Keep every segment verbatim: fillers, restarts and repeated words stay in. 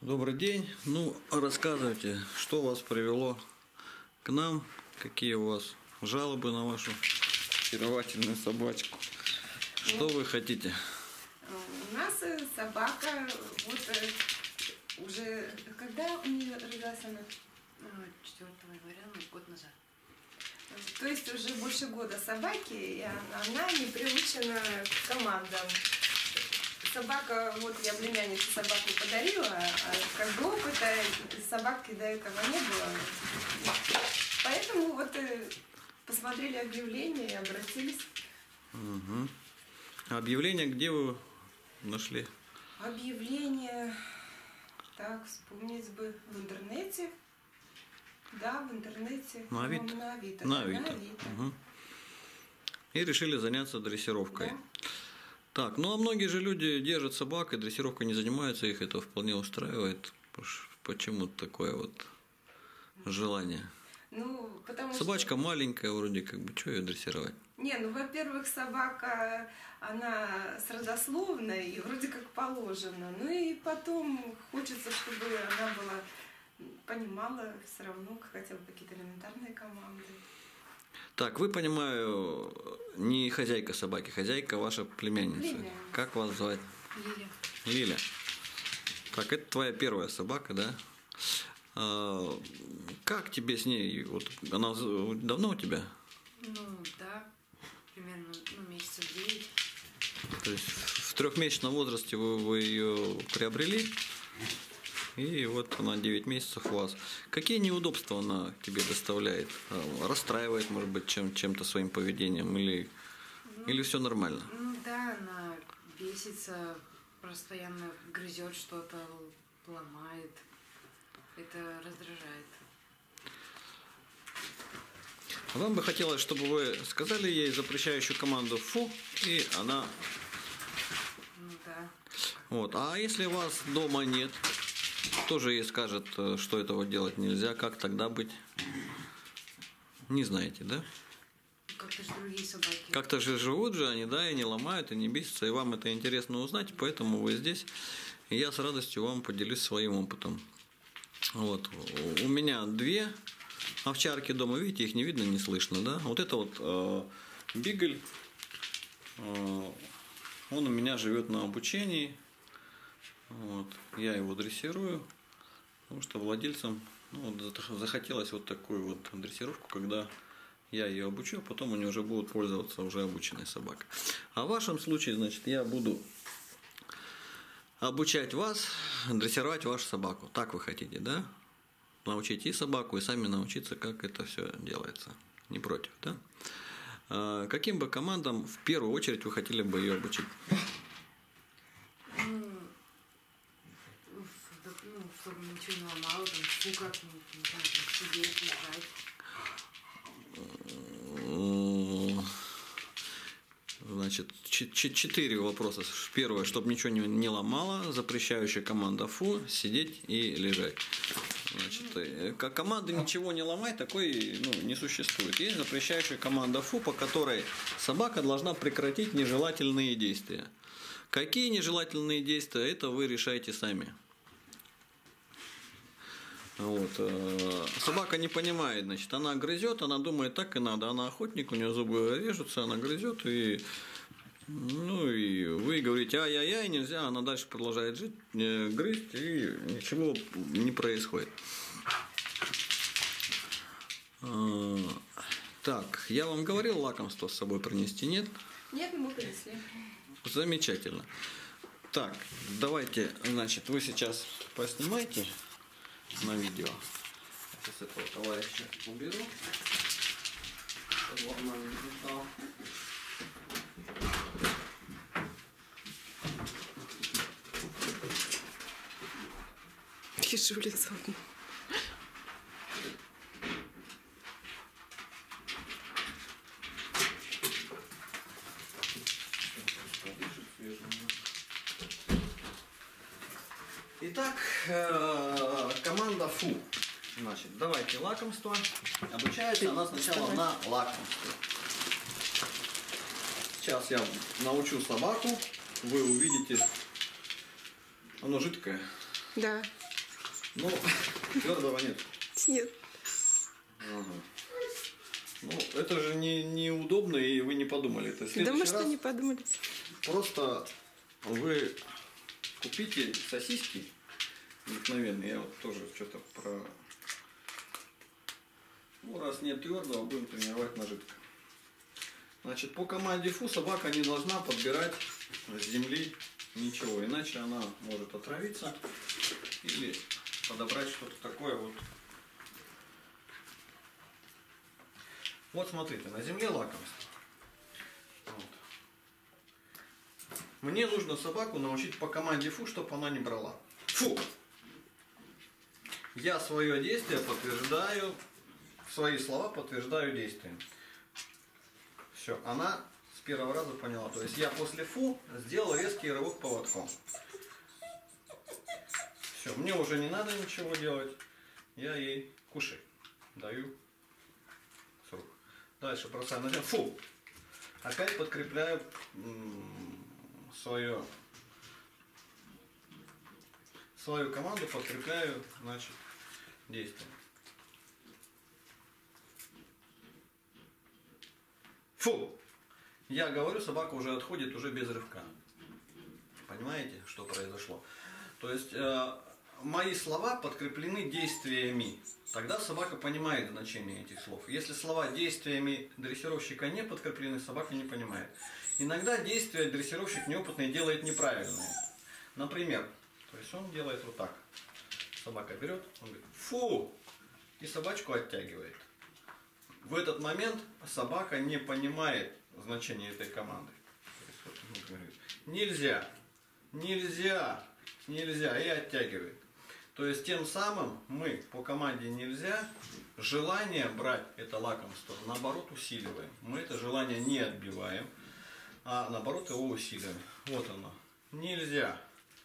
Добрый день. Ну, рассказывайте, что вас привело к нам, какие у вас жалобы на вашу очаровательную собачку. Что вы хотите? У нас собака, вот уже, когда у нее родилась она? четвёртого января, ну, год назад. То есть уже больше года собаки, и она, она не приучена к командам. Собака, вот я племяннице собаку подарила, а как бы опыта собаки до этого не было. Поэтому вот посмотрели объявление и обратились. Угу. Объявление где вы нашли? Объявление, так, вспомнить бы, в интернете. Да, в интернете. На Авито? Ну, на Авито. На Да, Авито. на Авито. Угу. И решили заняться дрессировкой. Да. Так, ну а многие же люди держат собак и дрессировкой не занимаются, их это вполне устраивает. Почему такое вот желание? Ну, потому Собачка что... маленькая вроде, как бы, что ее дрессировать? Не, ну, во-первых, собака, она с родословной и вроде как положено. Ну и потом хочется, чтобы она была, понимала все равно хотя бы какие-то элементарные команды. Так, вы, понимаю, не хозяйка собаки, хозяйка ваша племянница. Племянница. Как вас звать? Лиля. Лиля. Так, это твоя первая собака, да? А, как тебе с ней? Вот она давно у тебя? Ну, да, примерно, ну, месяцев девять. То есть в трехмесячном возрасте вы, вы ее приобрели? И вот она девять месяцев у вас. Какие неудобства она тебе доставляет? Расстраивает, может быть, чем, чем-то своим поведением? Или, ну, или все нормально? Ну да, она бесится, постоянно грызет что-то, ломает. Это раздражает. Вам бы хотелось, чтобы вы сказали ей запрещающую команду «фу», и она... Ну да. Вот. А если вас дома нет? Тоже ей скажет, что этого делать нельзя, как тогда быть? Не знаете, да? Как-то же другие собаки. Как-то же живут же они, да, и не ломают, и не бесятся, и вам это интересно узнать, поэтому вы здесь, и я с радостью вам поделюсь своим опытом. Вот. У меня две овчарки дома, видите, их не видно, не слышно, да? Вот это вот э, Бигль, э, он у меня живет на обучении. Вот. Я его дрессирую, потому что владельцам, ну, вот, захотелось вот такую вот дрессировку, когда я ее обучу, а потом они уже будут пользоваться уже обученной собакой. А в вашем случае, значит, я буду обучать вас, дрессировать вашу собаку. Так вы хотите, да? Научить и собаку, и сами научиться, как это все делается. Не против, да? А каким бы командам в первую очередь вы хотели бы ее обучить? Ну, чтобы ничего не ломало, там, фукать, не знаю, там, сидеть, лежать. Значит, четыре вопроса. Первое, чтобы ничего не, не ломало, запрещающая команда «фу», сидеть и лежать. Значит, как команда «ничего не ломай», такой, ну, не существует. Есть запрещающая команда «фу», по которой собака должна прекратить нежелательные действия. Какие нежелательные действия, это вы решаете сами. Вот. Собака не понимает, значит, она грызет, она думает, так и надо, она охотник, у нее зубы режутся, она грызет, и, ну, и вы говорите, ай-яй-яй, нельзя, она дальше продолжает жить, грызть, и ничего не происходит. Так, я вам говорил лакомство с собой принести, нет? Нет, мы принесли. Замечательно. Так, давайте, значит, вы сейчас поснимайте на видео. Сейчас этого товарища уберу, чтобы он нам не мешал. Пишу лицо. Итак, команда «фу». Значит, давайте лакомство. Обучается она сначала на лакомстве. Сейчас я научу собаку. Вы увидите. Оно жидкое. Да. Ну, твердого нет. Нет. Ага. Ну, это же не, неудобно, и вы не подумали. Это в Да мы что раз не подумали. просто вы купите сосиски обыкновенные. Я вот тоже что-то про... Ну, раз нет твердого, будем тренировать на жидком. Значит, по команде фу собака не должна подбирать с земли ничего, иначе она может отравиться или подобрать что-то такое вот. Вот смотрите, на земле лакомство. Вот. Мне нужно собаку научить по команде фу, чтобы она не брала. Фу! Я свое действие подтверждаю, свои слова подтверждаю действием. Все, она с первого раза поняла. То есть я после фу сделал резкий рывок поводком. Все, мне уже не надо ничего делать. Я ей кушай даю с рук. Дальше бросаю на землю. Фу! Опять подкрепляю свое, свою команду, подкрепляю, значит, действие. Фу! Я говорю, собака уже отходит уже без рывка. Понимаете, что произошло? То есть э, мои слова подкреплены действиями. Тогда собака понимает значение этих слов. Если слова действиями дрессировщика не подкреплены, собака не понимает. Иногда действия дрессировщик неопытный делает неправильные. Например, то есть он делает вот так. Собака берет, он говорит фу! И собачку оттягивает. В этот момент собака не понимает значение этой команды. Нельзя, нельзя, нельзя, и оттягивает. То есть тем самым мы по команде нельзя желание брать это лакомство, наоборот, усиливаем. Мы это желание не отбиваем, а наоборот его усиливаем. Вот оно. Нельзя.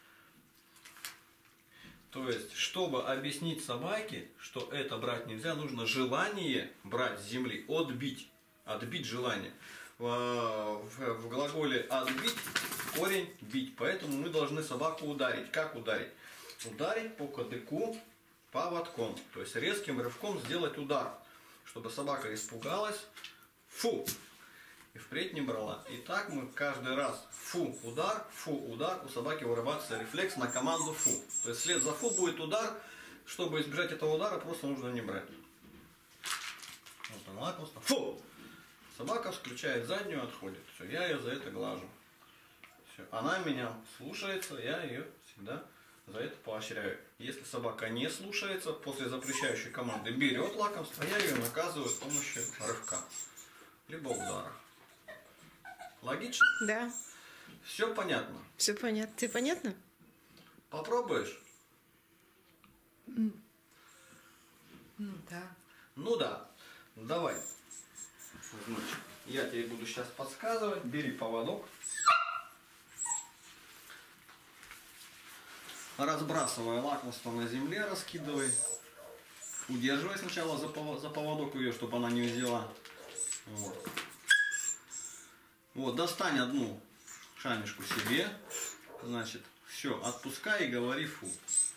То есть, чтобы объяснить собаке, что это брать нельзя, нужно желание брать с земли, отбить, отбить желание. В, в, в глаголе отбить корень бить, поэтому мы должны собаку ударить. Как ударить? Ударить по кадыку поводком, то есть резким рывком сделать удар, чтобы собака испугалась, фу, и впредь не брала. И так мы каждый раз фу, удар, фу, удар, у собаки вырабатывается рефлекс на команду фу. То есть вслед за фу будет удар, чтобы избежать этого удара, просто нужно не брать. Вот он, лакомство, фу! Собака включает заднюю, отходит. Все, я ее за это глажу. Все, она меня слушается, я ее всегда за это поощряю. Если собака не слушается, после запрещающей команды берет лакомство, я ее наказываю с помощью рывка, либо удара. Логично? Да. Все понятно? Все понятно. Тебе понятно? Попробуешь? Ну да. Ну да. Давай. Значит, я тебе буду сейчас подсказывать. Бери поводок. Разбрасывай лакомство на земле, раскидывай. Удерживай сначала за поводок ее, чтобы она не взяла. Вот. Вот, достань одну шанишку себе. Значит, все, отпускай и говори фу.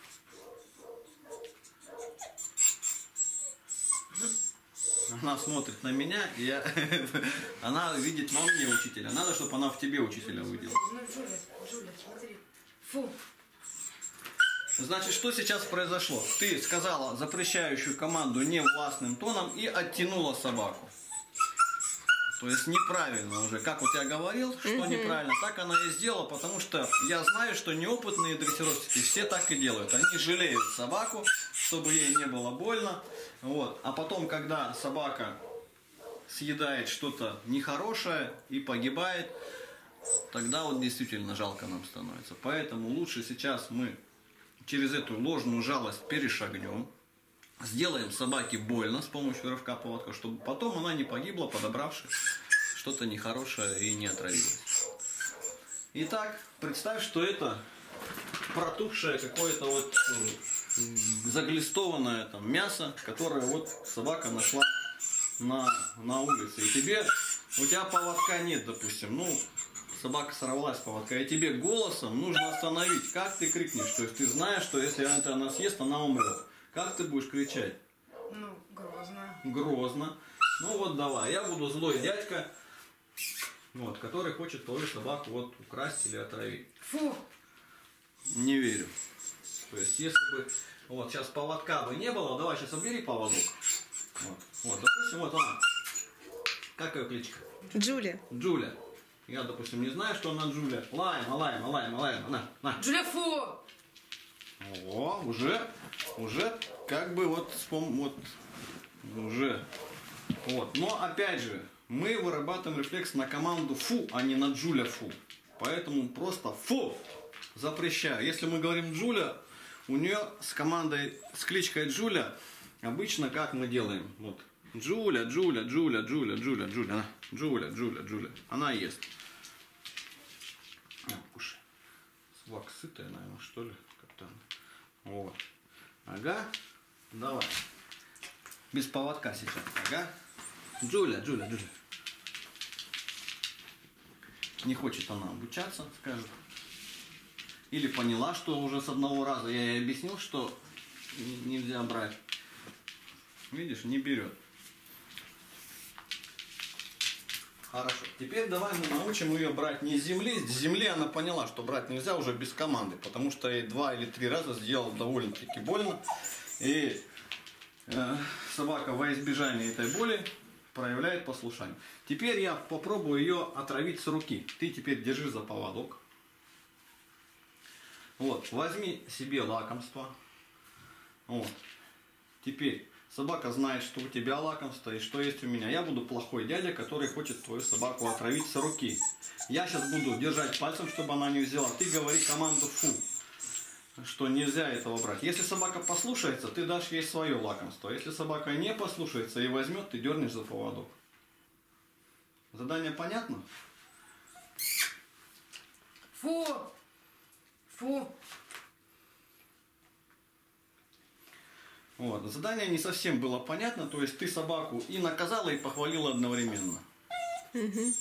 Она смотрит на меня, и я, она видит во мне учителя. Надо, чтобы она в тебе учителя увидела. Ну, Джуля, Джуля, смотри. Фу. Значит, что сейчас произошло? Ты сказала запрещающую команду невластным тоном и оттянула собаку. То есть неправильно уже. Как вот я говорил, что mm-hmm. неправильно, так она и сделала, потому что я знаю, что неопытные дрессировщики все так и делают. Они жалеют собаку, чтобы ей не было больно. Вот. А потом, когда собака съедает что-то нехорошее и погибает, тогда вот действительно жалко нам становится. Поэтому лучше сейчас мы через эту ложную жалость перешагнем. Сделаем собаке больно с помощью рывка поводка, чтобы потом она не погибла, подобравшись что-то нехорошее и не отравилась. Итак, представь, что это протухшее какое-то вот заглистованное там мясо, которое вот собака нашла на, на улице. И тебе, у тебя поводка нет, допустим, ну, собака сорвалась с поводка, и тебе голосом нужно остановить. Как ты крикнешь? То есть ты знаешь, что если это она съест, она умрет. Как ты будешь кричать? Ну, грозно. Грозно. Ну вот давай, я буду злой дядька, вот, который хочет твою собаку вот украсть или отравить. Фу! Не верю. То есть если бы вот сейчас поводка бы не было, давай сейчас убери поводок. Вот, вот, допустим, вот она. Как ее кличка? Джулия. Джуля. Я, допустим, не знаю, что она Джуля. Лайма, лайма, лайма, лайма. На, на. Джуля, фу! О, уже, уже как бы вот вспом... вот уже. Вот. Но опять же, мы вырабатываем рефлекс на команду фу, а не на Джуля фу. Поэтому просто фу запрещаю. Если мы говорим Джуля, у нее с командой, с кличкой Джуля, обычно как мы делаем? Вот. Джуля, Джуля, Джуля, Джуля, Джуля, Джуля, она. Джуля, Джуля, Джуля. Она ест. А, кушай. Собака сытая, наверное, что ли? Как-то. Вот. Ага. Давай. Без поводка сейчас. Ага. Джуля, Джуля, Джуля. Не хочет она обучаться, скажет. Или поняла, что уже с одного раза я ей объяснил, что нельзя брать. Видишь, не берет. Хорошо. Теперь давай мы научим ее брать не с земли. С земли она поняла, что брать нельзя уже без команды, потому что ей два или три раза сделал довольно-таки больно. И э, собака во избежание этой боли проявляет послушание. Теперь я попробую ее отравить с руки. Ты теперь держи за поводок. Вот, возьми себе лакомство. Вот. Теперь собака знает, что у тебя лакомство и что есть у меня. Я буду плохой дядя, который хочет твою собаку отравить с руки. Я сейчас буду держать пальцем, чтобы она не взяла. Ты говори команду фу, что нельзя этого брать. Если собака послушается, ты дашь ей свое лакомство. Если собака не послушается и возьмет, ты дернешь за поводок. Задание понятно? Фу! Фу! Вот. Задание не совсем было понятно, то есть ты собаку и наказала, и похвалила одновременно. Угу.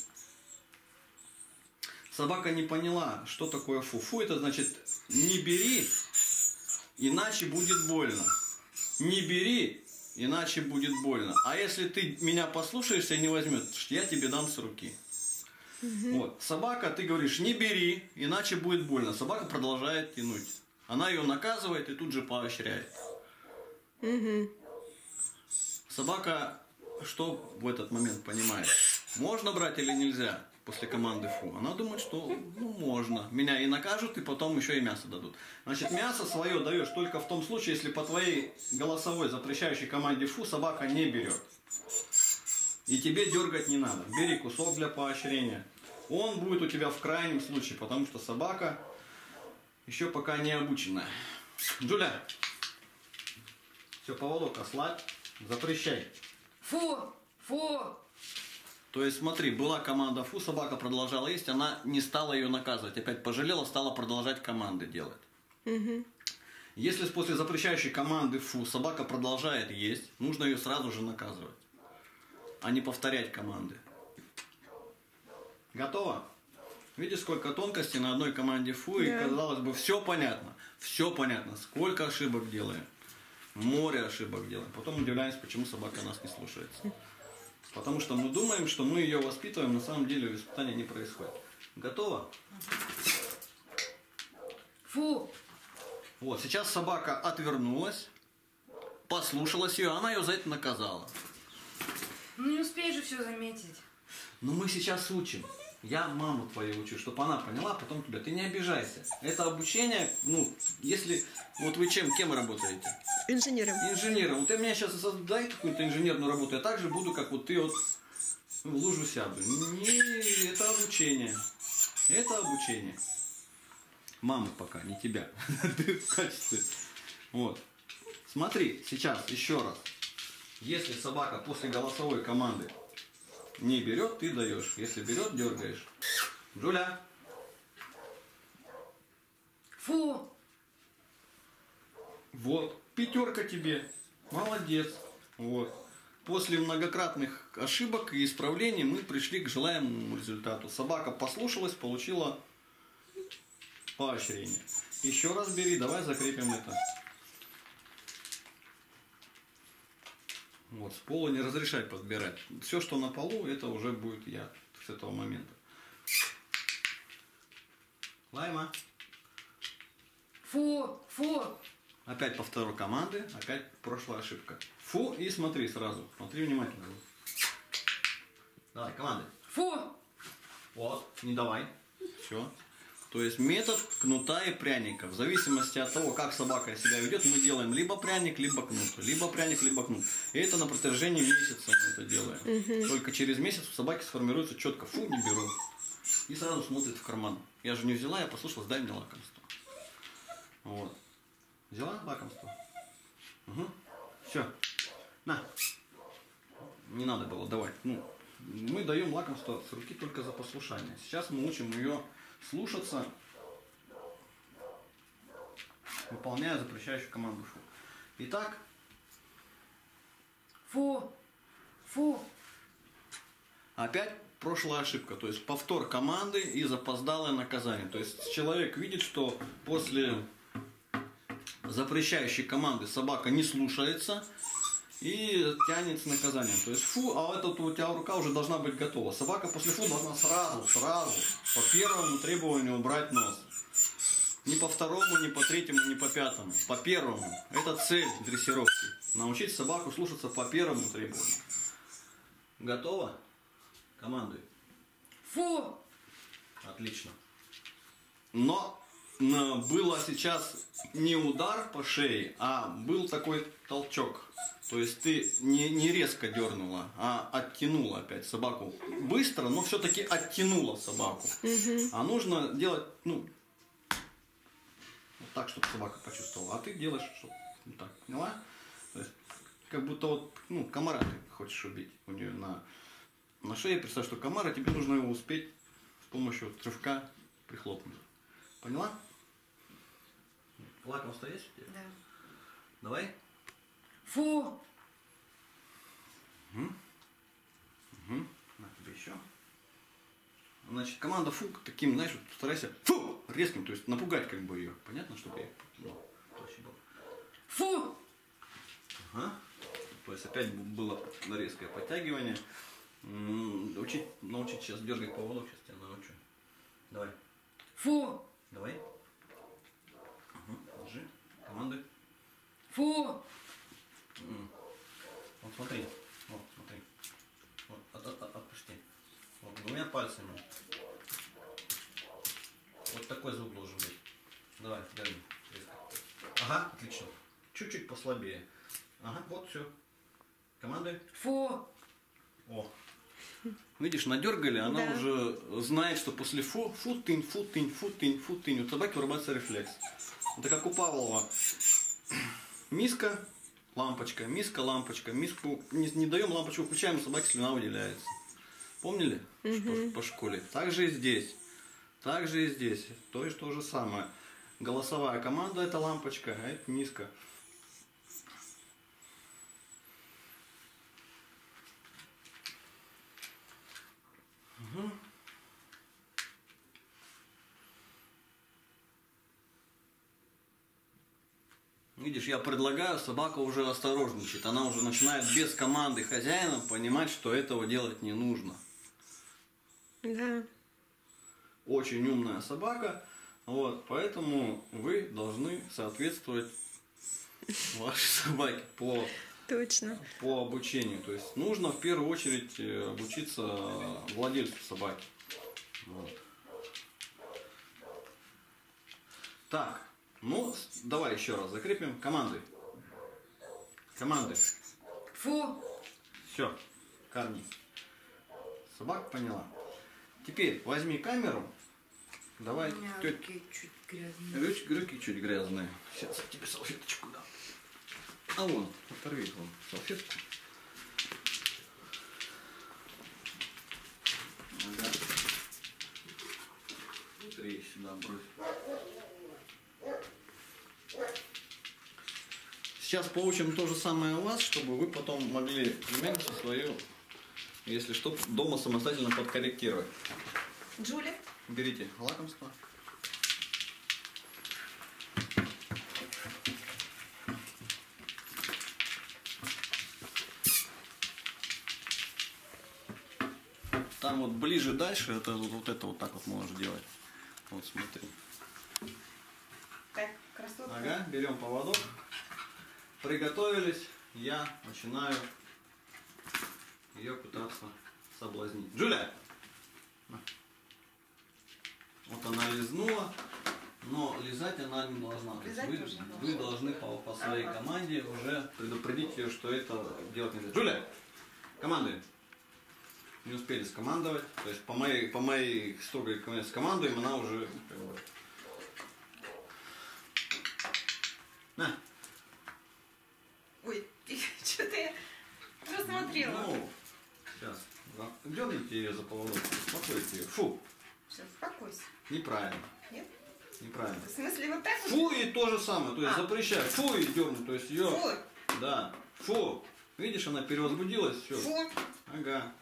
Собака не поняла, что такое фу. Фу это значит не бери, иначе будет больно. Не бери, иначе будет больно. А если ты меня послушаешься и не возьмешь, я тебе дам с руки. Угу. Вот. Собака, ты говоришь, не бери, иначе будет больно. Собака продолжает тянуть. Она ее наказывает и тут же поощряет. Угу. Собака что в этот момент понимает? Можно брать или нельзя после команды фу? Она думает, что ну, можно. Меня и накажут, и потом еще и мясо дадут. Значит, мясо свое даешь только в том случае, если по твоей голосовой запрещающей команде фу собака не берет. И тебе дергать не надо. Бери кусок для поощрения. Он будет у тебя в крайнем случае, потому что собака еще пока не обученная. Джуля, все, поводок ослабь, запрещай. Фу! Фу! То есть смотри, была команда фу, собака продолжала есть, она не стала ее наказывать. Опять пожалела, стала продолжать команды делать. Угу. Если после запрещающей команды фу собака продолжает есть, нужно ее сразу же наказывать, а не повторять команды. Готово? Видишь, сколько тонкостей на одной команде фу, да. И казалось бы, все понятно. Все понятно. Сколько ошибок делаем. Море ошибок делаем. Потом удивляемся, почему собака нас не слушается. Потому что мы думаем, что мы ее воспитываем, на самом деле воспитание не происходит. Готово? Фу! Вот, сейчас собака отвернулась, послушалась ее, она ее за это наказала. Ну не успеешь же все заметить. Но мы сейчас учим. Я маму твою учу, чтобы она поняла, потом тебя. Ты не обижайся. Это обучение, ну, если... Вот вы чем, кем работаете? Инженером. Инженером. Вот ты мне сейчас дай какую-то инженерную работу, я так же буду, как вот ты вот в лужу сяду. Не, это обучение. Это обучение. Маму пока, не тебя. Ты в качестве. Вот. Смотри, сейчас еще раз. Если собака после голосовой команды не берет, ты даешь. Если берет, дергаешь. Джуля. Фу. Вот. Пятерка тебе. Молодец. Вот. После многократных ошибок и исправлений мы пришли к желаемому результату. Собака послушалась, получила поощрение. Еще раз бери, давай закрепим это. Вот, с пола не разрешай подбирать. Все, что на полу, это уже будет я с этого момента. Лайма. Фу, фу. Опять по второй команды, опять прошлая ошибка. Фу, и смотри сразу. Смотри внимательно. Давай, команды. Фу. Вот, не давай. Все. То есть метод кнута и пряника. В зависимости от того, как собака себя ведет, мы делаем либо пряник, либо кнут. Либо пряник, либо кнут. И это на протяжении месяца мы это делаем. Угу. Только через месяц у собаки сформируется четко. Фу, не беру. И сразу смотрит в карман. Я же не взяла, я послушалась, дай мне лакомство. Вот. Взяла лакомство? Угу. Все. На. Не надо было давать. Ну, мы даем лакомство с руки только за послушание. Сейчас мы учим ее слушаться, выполняя запрещающую команду фу. Итак. Фу. Фу. Опять прошлая ошибка. То есть повтор команды и запоздалое наказание. То есть человек видит, что после запрещающей команды собака не слушается и тянет с наказанием. То есть фу, а это у тебя рука уже должна быть готова. Собака после фу должна сразу, сразу по первому требованию убрать нос. Ни по второму, ни по третьему, ни по пятому. По первому. Это цель дрессировки. Научить собаку слушаться по первому требованию. Готово? Командуй. Фу. Отлично. Но было сейчас не удар по шее, а был такой толчок. То есть ты не, не резко дернула, а оттянула опять собаку. Быстро, но все-таки оттянула собаку. Угу. А нужно делать, ну, вот так, чтобы собака почувствовала. А ты делаешь, чтобы вот так, поняла? То есть, как будто вот, ну, комара ты хочешь убить у нее на, на шее. Представь, что комара, тебе нужно его успеть с помощью вот рывка прихлопнуть. Поняла? Лакомство есть у тебя? Да. Давай. Фу. Угу. Угу. На тебе еще. Значит, команда фу таким, знаешь, вот старайся фу резким, то есть напугать как бы ее. Понятно, чтобы я, ну, точно было. Фу. Ага. То есть опять было резкое подтягивание. Учить, научить сейчас дергать поводок, сейчас тебя научу. Давай. Фу. Давай. Угу. Держи. Команды. Фу. Вот смотри, вот смотри, вот, от, от, от, отпусти, вот, двумя пальцами, вот такой звук должен быть, давай, держи, резко, ага, отлично, чуть-чуть послабее, ага, вот все, команды, фу, о, видишь, надергали, она да. Уже знает, что после фу, фу, тынь, фу, тынь, фу, тынь, фу, тынь, у собаки вырабатывается рефлекс, это как у Павлова, миска, лампочка, миска, лампочка, миску не, не даем, лампочку включаем, у собаки слюна выделяется. Помнили? Угу. По, по школе. Так же и здесь. Так же и здесь. То есть то же самое. Голосовая команда это лампочка, а это миска. Угу. Видишь, я предлагаю, собака уже осторожничает. Она уже начинает без команды хозяина понимать, что этого делать не нужно. Да. Очень умная собака. Вот, поэтому вы должны соответствовать вашей собаке по, Точно. по обучению. То есть нужно в первую очередь обучиться владельцу собаки. Вот. Так. Ну, давай еще раз закрепим. Команды. Команды. Фу. Все. Корни. Собака поняла. Теперь возьми камеру. Давай. У меня тет... руки чуть грязные. Руки, руки чуть грязные. Сейчас я тебе салфеточку дам. А вон, оторви вон салфетку. Ага. Смотри, сюда брось. Сейчас поучим то же самое у вас, чтобы вы потом могли племянницу свою, если что, дома самостоятельно подкорректировать. Джули. Берите лакомство. Там вот ближе дальше, это вот это вот так вот можешь делать. Вот смотри. Так, красотка. Ага, берем поводок. Приготовились. Я начинаю ее пытаться соблазнить. Джуля! Вот она лизнула, но лизать она не должна. Лизать вы, тоже не вы должны по, по своей ага. команде уже предупредить ее, что это делать нельзя. Джуля! Командуй! Не успели скомандовать. То есть по моей, по моей строгой команде скомандуем, она уже... На! Ой, что-то я просмотрела. Ну, сейчас. Дерните ее за поводок, успокойте ее. Фу! Все, успокойся. Неправильно. Нет? Неправильно. В смысле вот так вот? Фу, и то же самое. То есть А. запрещаю. Фу, и дернуть. То есть ее... Фу. Да. Фу. Видишь, она перевозбудилась. Все. Фу. Ага.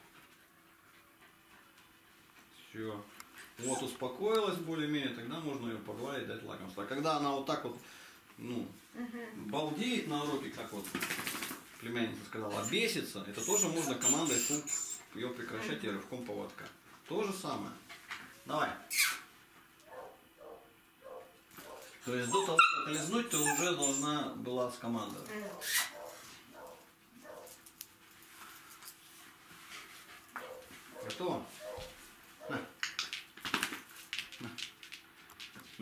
Все. Вот успокоилась более-менее, тогда можно ее погладить, дать лакомство. А когда она вот так вот, ну, Угу. балдеет на уроке, как вот племянница сказала, бесится, это тоже можно командой фу, ее прекращать и рывком поводка. То же самое. Давай. То есть до того, как лизнуть, ты уже должна была скомандовать. Готово? На. На. На.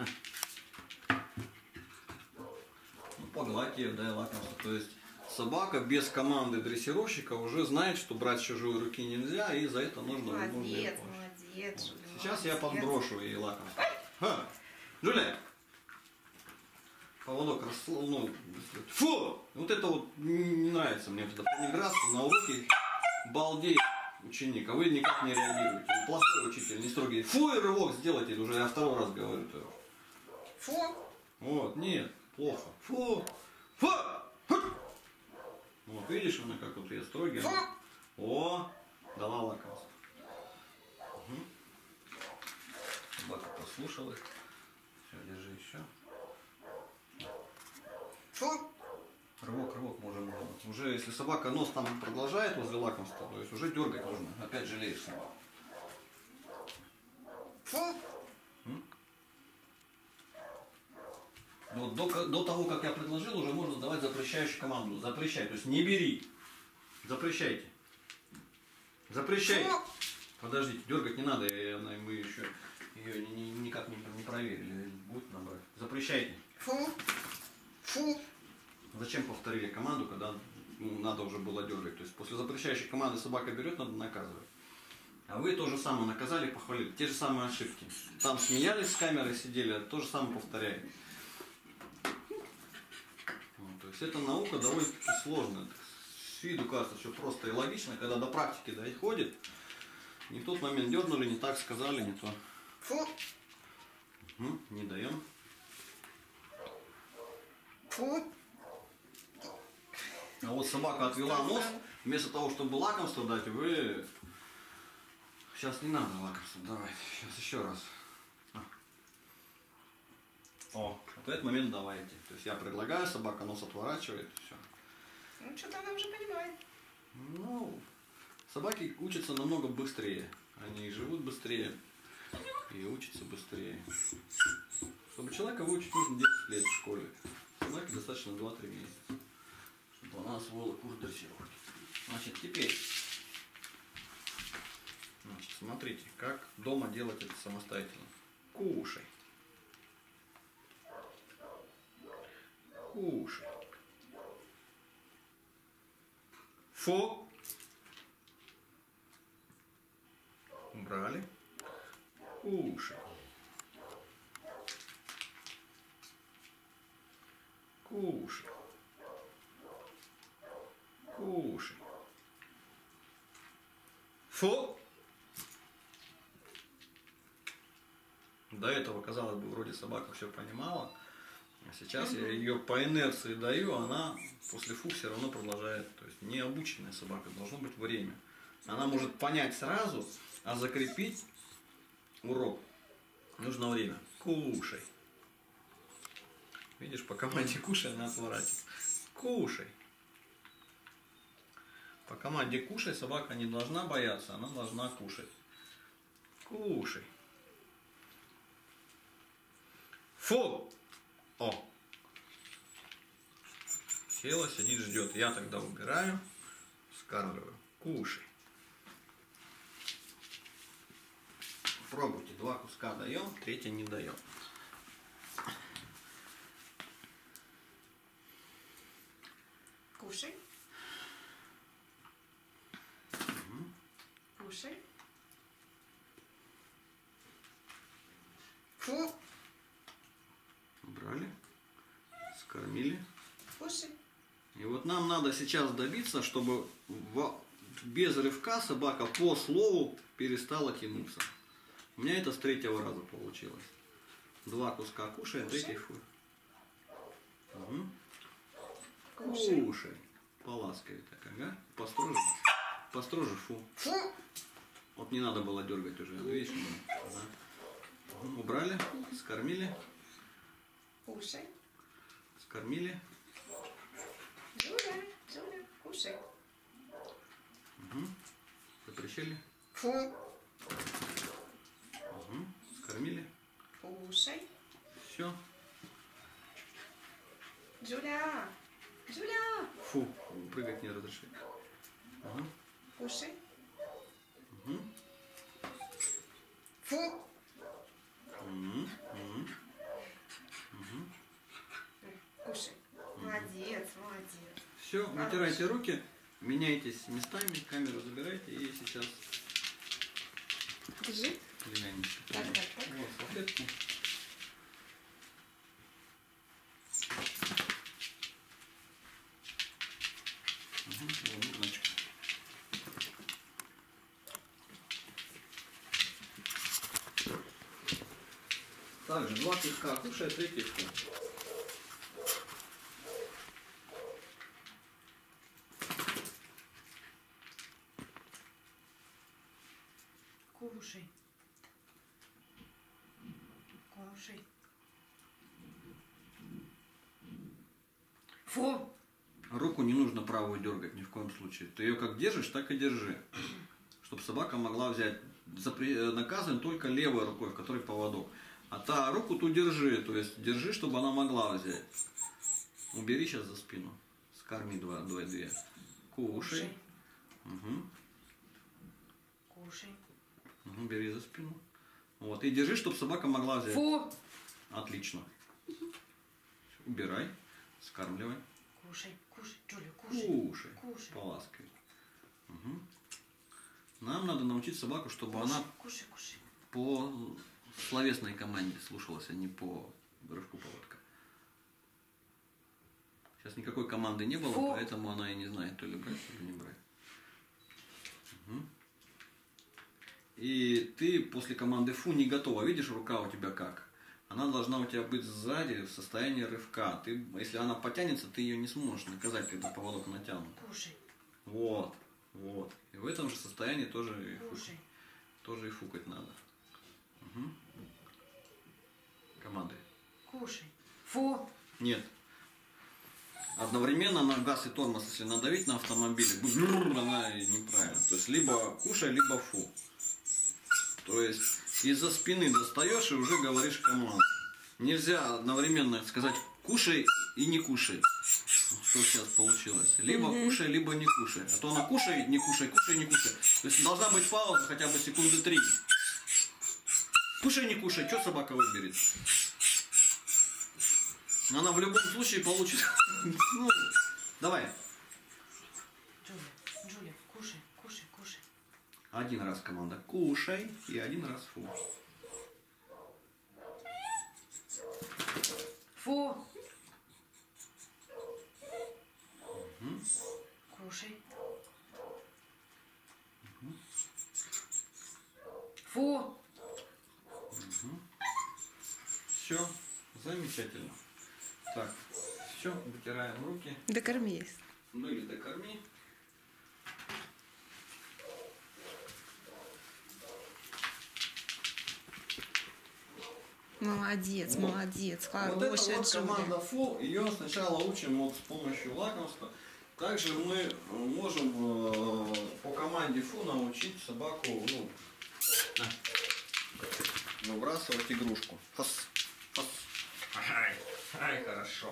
Ну, погладь ее, дай лакомство. То есть собака без команды дрессировщика уже знает, что брать с чужой руки нельзя, и за это нужно... нужно Молодец, ее молодец. вот. Жуля, Сейчас я молодец. подброшу ей лакомство. Ха! Джулия! Поводок расслал, ну, фу! Вот это вот не нравится мне, это понеградство на уроке балдеет ученик, а вы никак не реагируете. Вы плохой учитель, не строгий. Фу, и рывок сделайте, уже я второй раз говорю. -то. Фу. Вот, нет, плохо. Фу! Фу! Фу! Вот, видишь, она как вот я строгий. Фу! О, дала лакомство. Угу. Собака послушалась. Все, держи еще. Фу. Рывок, рывок, можем, можно. Уже если собака нос там продолжает возле лакомства, то есть уже дергать нужно. Опять жалеешь собаку. Фу. Вот до, до того, как я предложил, уже можно давать запрещающую команду. Запрещай, то есть не бери. Запрещайте. Запрещайте. Фу. Подождите, дергать не надо, я, мы еще ее ни, ни, никак не, не проверили. Будет набрать. Запрещайте. Фу. Фу. Зачем повторили команду, когда ну, надо уже было дергать? То есть после запрещающей команды собака берет, надо наказывать. А вы то же самое наказали, похвалили. Те же самые ошибки. Там смеялись с камерой, сидели, а то же самое повторяете. Вот, то есть это наука довольно-таки сложная. С виду кажется, что просто и логично, когда до практики доходит, не в тот момент дернули, не так сказали, не то. Фу. Угу, не даем. Фу. А вот собака отвела нос, вместо того, чтобы лакомство дать, вы... Сейчас не надо лакомство давай. Сейчас еще раз. О, вот в этот момент давайте. То есть я предлагаю, собака нос отворачивает, все. Ну, что-то она уже понимает. Ну, собаки учатся намного быстрее. Они живут быстрее и учатся быстрее. Чтобы человека выучить, нужно десять лет в школе. Собаке достаточно два-три месяца, чтобы она освоила курс дрессировки. Значит, теперь, значит, смотрите, как дома делать это самостоятельно. Кушай. Кушай. Фу. Убрали. Кушай. Кушай. Кушай. Фу. До этого, казалось бы, вроде собака все понимала. А сейчас я ее по инерции даю, она после фу все равно продолжает. То есть необученная собака, должно быть время. Она может понять сразу, а закрепить урок нужно время. Кушай. Видишь, по команде кушай, она отворачивается. Кушай. По команде кушай собака не должна бояться, она должна кушать. Кушай. Фу! О! Села, сидит, ждет. Я тогда убираю, скармливаю. Кушай. Пробуйте. Два куска даем, третий не даем. Кушай. Угу. Кушай. Фу. Убрали. Скормили. Кушай. И вот нам надо сейчас добиться, чтобы в... без рывка собака по слову перестала тянуться. У меня это с третьего раза получилось. Два куска кушаем, третий фу. Угу. Кушай. Кушай. Поласкивай так, ага. Построже. Построже фу. Фу. Вот не надо было дергать уже. Видишь? Ага. Угу. Убрали, скормили. Кушай. Скормили. Джуля, Джуля, кушай. Угу. Запрещали. Фу. Угу. Скормили. Кушай. Все. Джуля, Джуля. Фу. Прыгать не разрешили. Угу. Кушай. Угу. Фу. Угу. Угу. Угу. Кушай. Молодец, молодец. Все, вытирайте руки, меняйтесь местами, камеру забирайте и сейчас Держи. племянничек. Так, так, так. Вот, салфетки. Угу, вот, значит. Также два куска кушай, третий фу. Кушай. Кушай. Фу! Руку не нужно правую дергать ни в коем случае. Ты ее как держишь, так и держи. Чтобы собака могла взять. Запре... Наказан только левой рукой, в которой поводок. А та руку ту держи. То есть держи, чтобы она могла взять. Убери сейчас за спину. Скорми два, два, две. Кушай. Угу. Кушай. Угу, бери за спину. Вот. И держи, чтобы собака могла взять. Фу! Отлично. Убирай. Скармливай. Кушай, кушай, Джуля, кушай. Кушай. Кушай. Поласкивай. Угу. Нам надо научить собаку, чтобы Кушай, она кушай, кушай. по словесной команде слушалась, а не по рывку поводка. Сейчас никакой команды не было, Фу. поэтому она и не знает, то ли брать, то ли не брать. Угу. И ты после команды фу не готова. Видишь, рука у тебя как? Она должна у тебя быть сзади в состоянии рывка. Ты, если она потянется, ты ее не сможешь наказать, когда поводок натянут. Кушай. Вот, вот. И в этом же состоянии тоже и фукать, Кушай. тоже и фукать надо. Угу. Команды. Кушай. Фу! Нет. Одновременно на газ и тормоз, если надавить на автомобиле, она неправильно. То есть либо кушай, либо фу. То есть из-за спины достаешь и уже говоришь команду. Нельзя одновременно сказать кушай и не кушай. Что сейчас получилось. Либо mm-hmm. кушай, либо не кушай. А то она кушай, не кушай, кушай, не кушай. То есть должна быть пауза хотя бы секунды три. Кушай, не кушай, что собака выберет? Она в любом случае получит. Ну, давай. Джуля, Джуля, кушай, кушай, кушай. Один раз команда кушай и один раз фу. Фу! Угу. Кушай. Угу. Фу! Угу. Все, замечательно. Все, вытираем руки. Докорми. Ну или докорми. Молодец, Вот. молодец, Вот это хорошая вот команда Джулия. Фу. Ее сначала учим вот с помощью лакомства. Также мы можем э, по команде Фу научить собаку, ну, выбрасывать игрушку. Фас, фас. Ай, ай, хорошо.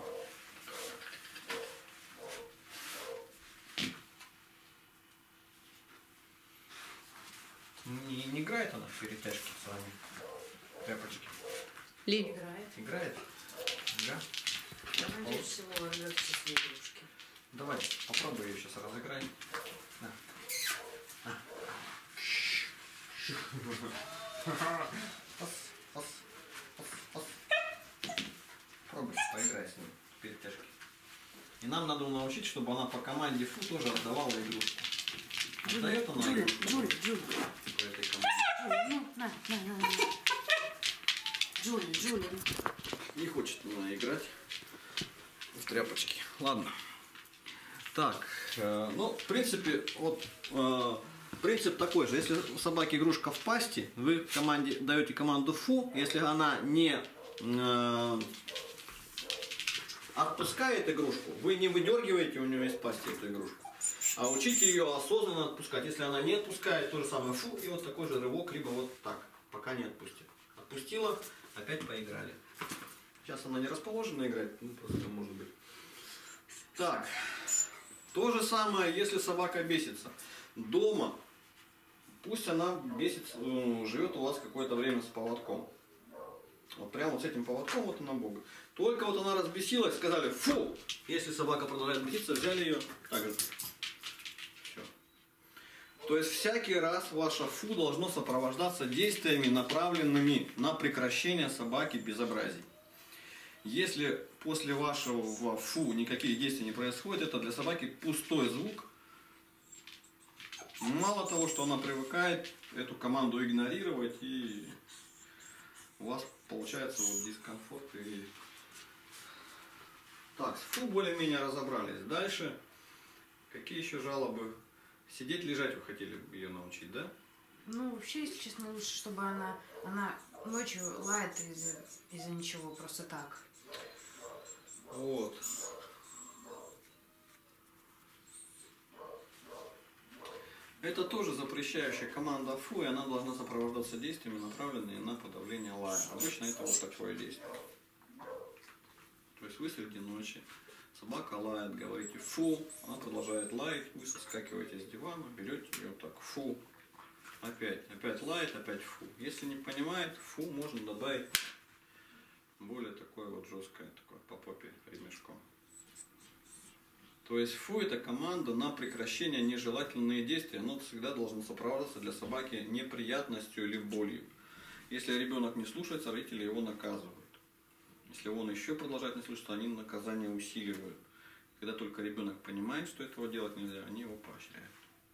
Не, не играет она в перетяжки с вами? Тряпочки. Лиль. Играет. Играет? Да? Я надеюсь, всего рвет все свои игрушки. Давай, попробуй ее сейчас разыграть. На. На. Фас, фас, фас, фас. Пробуй, поиграй с ней в перетяжки. И нам надо научить, чтобы она по команде Фу тоже отдавала игрушку. Отдает она Джуля, игрушку? Джуля, Джуля. По этой команде. Джуля, ну, на, на, на, на. Джуля, Джуля. Не хочет она играть в тряпочки. Ладно. Так, э, ну, в принципе, вот э, принцип такой же. Если у собаки игрушка в пасти, вы команде даете команду Фу. Если она не э, отпускает игрушку, вы не выдергиваете у нее из пасти эту игрушку, а учите ее осознанно отпускать. Если она не отпускает, то же самое Фу, и вот такой же рывок, либо вот так, пока не отпустит. Отпустила, опять поиграли. Сейчас она не расположена играть, ну просто может быть. Так, то же самое, если собака бесится. Дома, пусть она бесится, живет у вас какое-то время с поводком. Вот прямо вот с этим поводком, вот она бога. Только вот она разбесилась, сказали фу. Если собака продолжает беситься, взяли ее так же. Все. То есть всякий раз ваше фу должно сопровождаться действиями, направленными на прекращение собаки безобразий. Если после вашего фу никаких действий не происходит, это для собаки пустой звук. Мало того, что она привыкает эту команду игнорировать, и у вас получается вот дискомфорт. И... Так, с фу более-менее разобрались. Дальше, какие еще жалобы? Сидеть, лежать вы хотели ее научить, да? Ну, вообще, если честно, лучше, чтобы она, она ночью лает из-за из-за ничего, просто так. Вот. Это тоже запрещающая команда фу, и она должна сопровождаться действиями, направленными на подавление лая. Обычно это вот такое действие. То есть вы среди ночи, собака лает, говорите фу, она продолжает лаять, вы соскакиваете с дивана, берете ее так фу, опять, опять лает, опять фу. Если не понимает, фу можно добавить более такое вот жесткое, такое по попе ремешком. То есть фу это команда на прекращение нежелательные действия, но всегда должно сопровождаться для собаки неприятностью или болью. Если ребенок не слушается, родители его наказывают. Если он еще продолжает не слушаться, они наказание усиливают. Когда только ребенок понимает, что этого делать нельзя, они его поощряют.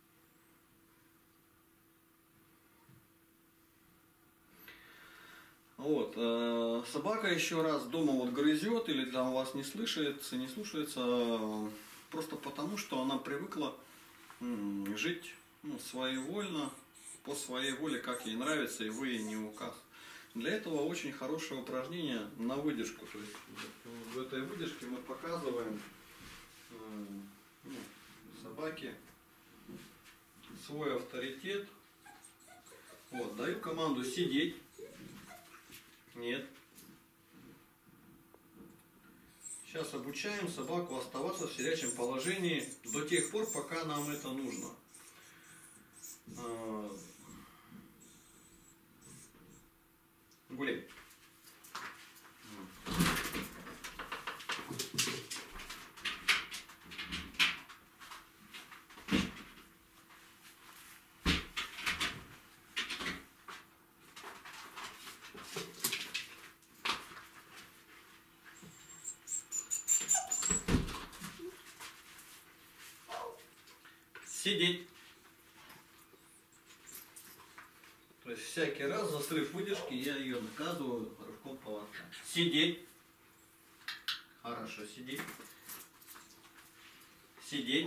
Вот, э, собака еще раз дома вот грызет или там у вас не слышится, не слушается, э, просто потому, что она привыкла м, жить ну, своевольно, по своей воле, как ей нравится, и вы ей не указ. Для этого очень хорошее упражнение на выдержку. То есть в этой выдержке мы показываем э, ну, собаке свой авторитет. Вот, даю команду сидеть. Нет. Сейчас обучаем собаку оставаться в сидячем положении до тех пор, пока нам это нужно. Гуляй. Сидеть. То есть всякий раз, за срыв выдержки, я ее наказываю рывком поводка. Сидеть. Хорошо, сидеть. Сидеть.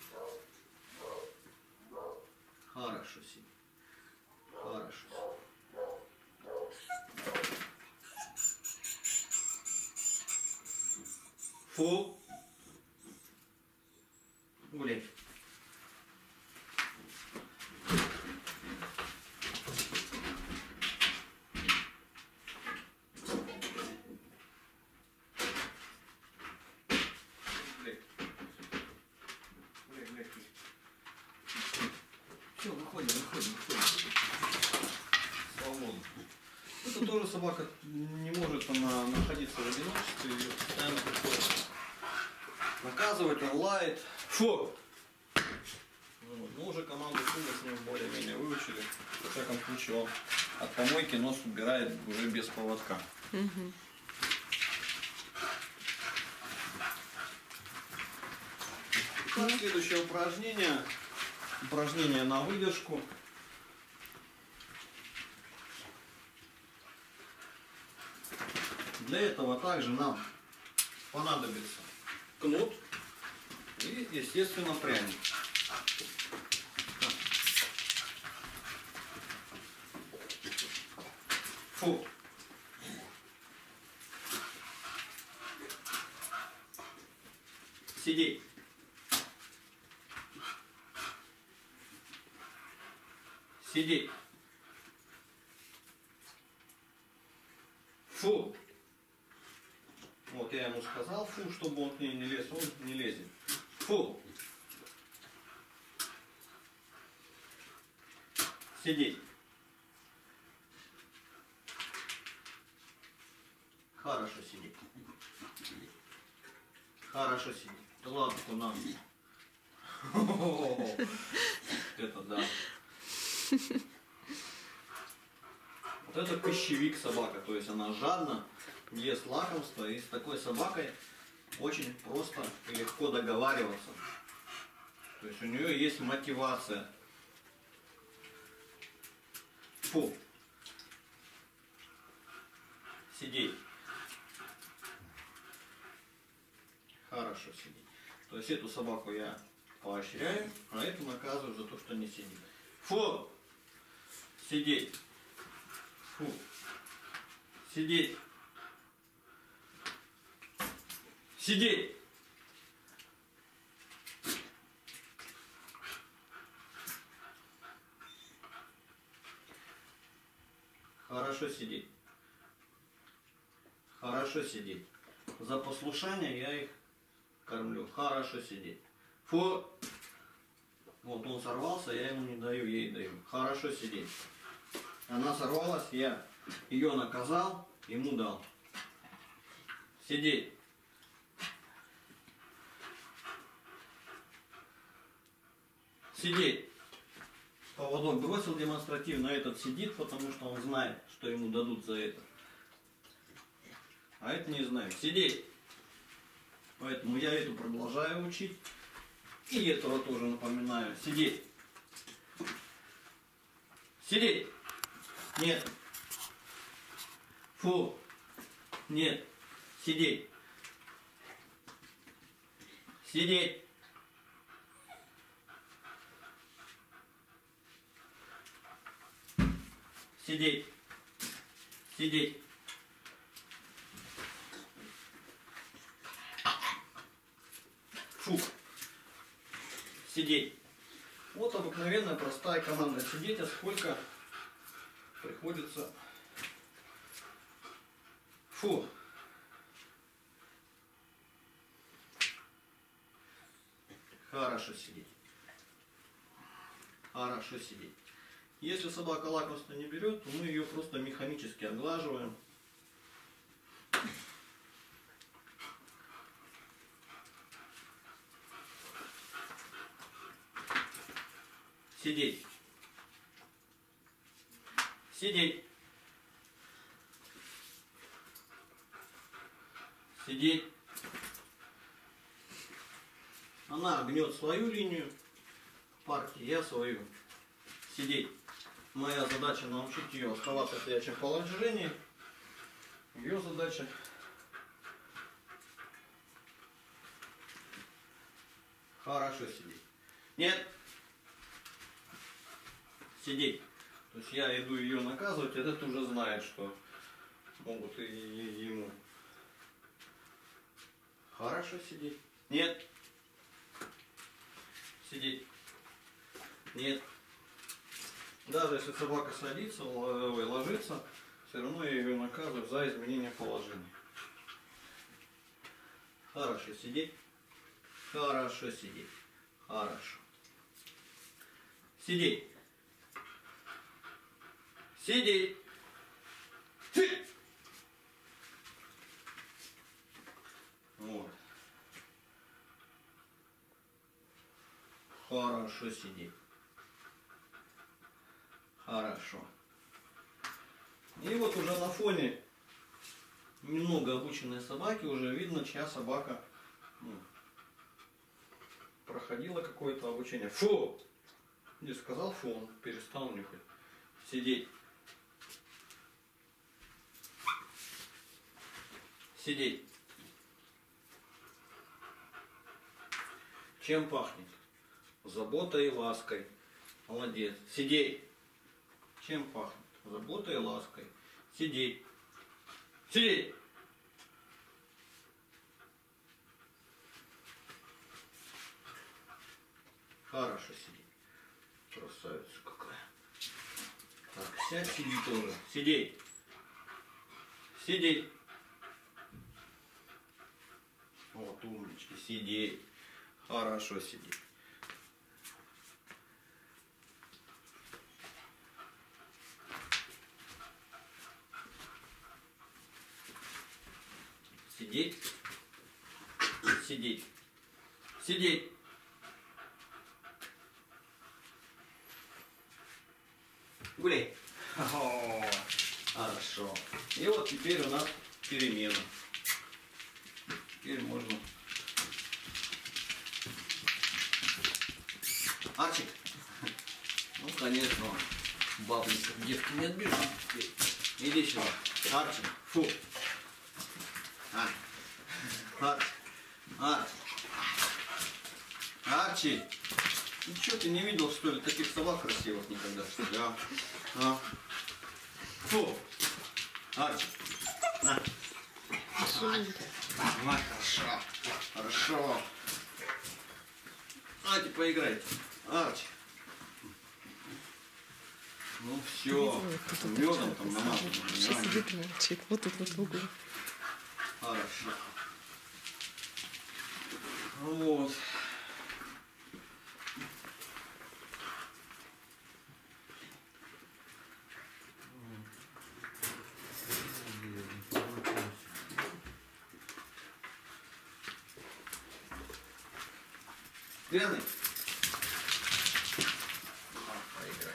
Хорошо сидеть. Хорошо. Фу. Гуляй. Все, выходим, выходим, выходим. Свободно. Это тоже собака не может она находиться в одиночестве, ее постоянно приходится наказывать, он лает. Фу! Вот. Ну, уже команду шума с ним более-менее выучили. В всяком случае, он от помойки нос убирает уже без поводка. Угу. Так, следующее упражнение. Упражнение на выдержку. Для этого также нам понадобится кнут и, естественно, пряник. Фу. Сидеть. Сидеть. Фу. Вот я ему сказал фу, чтобы он к ней не лез, он не лезет. Фу. Сидеть. Хорошо сидеть. Хорошо сидеть. Да ладно, куда? Это да. Вот это пищевик собака, то есть она жадно ест лакомство, и с такой собакой очень просто и легко договариваться. То есть у нее есть мотивация. Фу. Сидеть. Хорошо сидеть. То есть эту собаку я поощряю, а эту наказываю за то, что не сидит. Фу. Сидеть. Фу. Сидеть. Сидеть. Хорошо сидеть. Хорошо сидеть. За послушание я их кормлю. Хорошо сидеть. Фу. Вот он сорвался, я ему не даю, ей даю. Хорошо сидеть. Она сорвалась, я ее наказал, ему дал. Сидеть. Сидеть. Поводок бросил демонстративно, этот сидит, потому что он знает, что ему дадут за это. А это не знает. Сидеть. Поэтому я эту продолжаю учить. И этого тоже напоминаю. Сидеть. Сидеть. Нет. Фу. Нет. Сидеть. Сидеть. Сидеть. Сидеть. Фу. Сидеть. Вот обыкновенная простая команда сидеть, а сколько приходится. Фу. Хорошо сидеть. Хорошо сидеть. Если собака лакомство не берет, то мы ее просто механически оглаживаем. Сидеть. Сидеть. Сидеть. Она гнет свою линию партии, я свою. Сидеть. Моя задача научить ее оставаться в стоячем положении. Ее задача Хорошо сидеть. Нет. Сидеть. То есть я иду ее наказывать, этот уже знает, что могут и ему. Хорошо сидеть. Нет. Сидеть. Нет. Даже если собака садится, ой, ложится, все равно я ее наказываю за изменение положения. Хорошо сидеть. Хорошо сидеть. Хорошо. Сидеть. Сидеть. Сидеть. Вот. Хорошо сидеть. Хорошо. И вот уже на фоне немного обученной собаки уже видно, чья собака, ну, проходила какое-то обучение. Фу! Не сказал фу, он перестал нюхать. Сидеть. Сидеть. Чем пахнет? Заботой и лаской. Молодец. Сидеть. Чем пахнет? Заботой и лаской. Сидеть. Сидеть. Хорошо сидеть. Красавица какая. Так, сядь, сиди тоже. Сидеть. Сидеть. Вот умнички. Сидеть. Хорошо сидеть. Сидеть. Сидеть. Сидеть. Гуляй. О, хорошо. И вот теперь у нас перемена. Теперь можно. Арчик. Ну, конечно, бабушка девки не отбежит. Иди сюда. Арчик. Фу. А. Арчи. Арчи. Арчи. Ну что, ты не видел, что ли, таких собак красивых никогда, что ли, а? А? Фу. Арчи. На. На, хорошо. Хорошо. Давайте поиграйте. Арчи. Ну все. Медом там намазано. Сейчас сидит молчит. Вот тут вот в углу. Хорошо. Вот. Грязный? А, поиграй.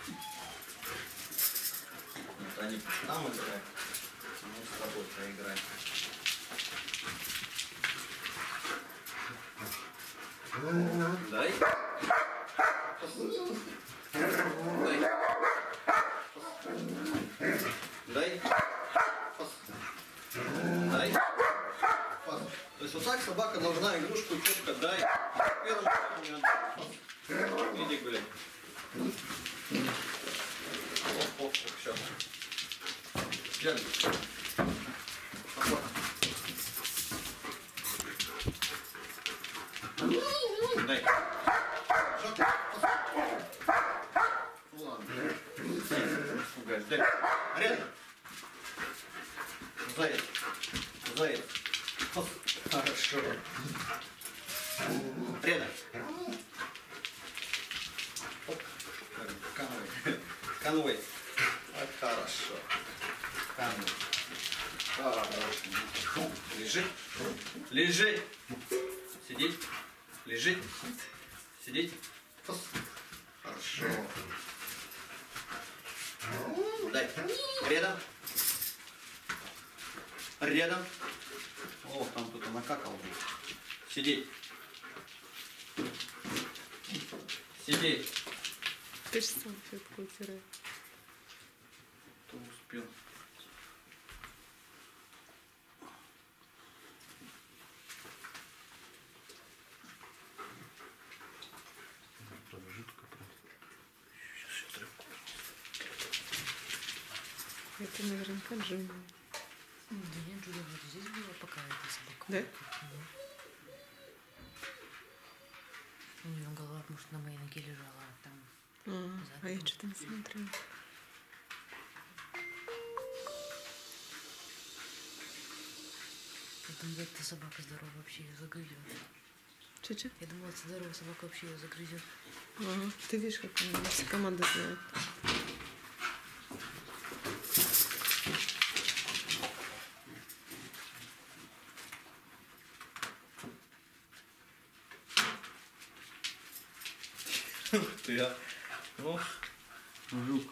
Вот они там играют, а мы с тобой поиграем. Дай. Дай. Дай. Дай. То есть вот так собака должна игрушку четко дай. Первым шагом иди гуляй. Оп, оп, все. Взяли. Дай. Ну ладно. Дай. Рядом. Заяц. Заяц. Хорошо. Рядом. Конвой. Конвой. Вот хорошо. Конвой. Хорошо. Лежи. Лежи. Сидеть. Лежи. Сидеть. Хорошо. Дай. Рядом. Рядом. О, там кто-то накакал. Сидеть. Сидеть. Ты же сам фетку утирай. Кто успел? Это наверняка Джули. Да нет, Джулия вот здесь была, пока эта собака. Да? У нее голова, может, на моей ноге лежала, а там... А, а я что-то не смотрела. Я думала, эта собака здоровая вообще ее загрызет. Че-че? Я думала, эта здоровая собака вообще ее загрызет. Ага. Ты видишь, как она все команды знает. Ух ты, а. Ох, жук.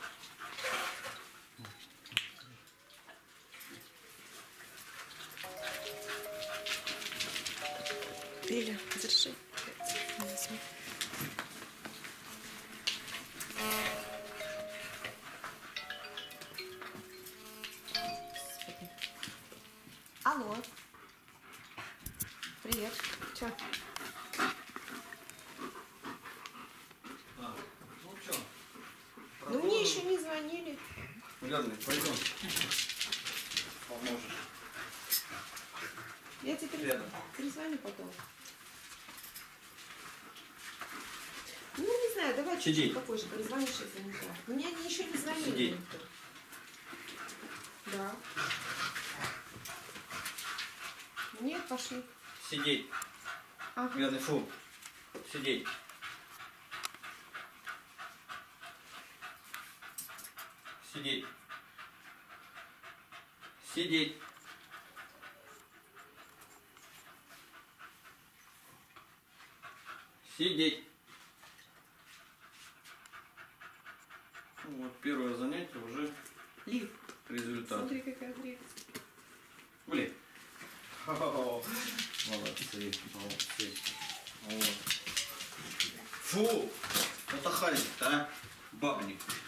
Лиля, держи. Возьми. Алло. Привет. Че? А, ну что? Ну мне еще не звонили. Ладно, пойдем. Поможешь. Я тебе перезвоню, Рядом. перезвоню потом. Ну, не знаю, давай Сиди. чуть-чуть попозже перезвонишь, если не так. Мне они еще не звонили. Сиди. никто. Да. Нет, пошли. Сидеть. Ага. Глядный, фу. Сидеть. Сидеть. Сидеть. Сидеть. Ну, вот первое занятие уже Лив, результат. смотри, какая дрель. Блин. Молодцы, молодцы. Вот. Фу! Это хальник, а? Бабник.